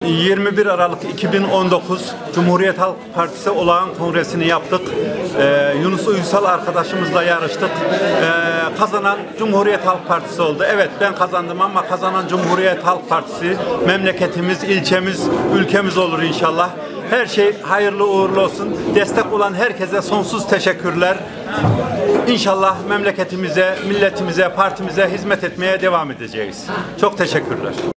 21 Aralık 2019 Cumhuriyet Halk Partisi olağan kongresini yaptık. Yunus Uysal arkadaşımızla yarıştık. Kazanan Cumhuriyet Halk Partisi oldu. Evet, ben kazandım ama kazanan Cumhuriyet Halk Partisi memleketimiz, ilçemiz, ülkemiz olur inşallah. Her şey hayırlı uğurlu olsun. Destek olan herkese sonsuz teşekkürler. İnşallah memleketimize, milletimize, partimize hizmet etmeye devam edeceğiz. Çok teşekkürler.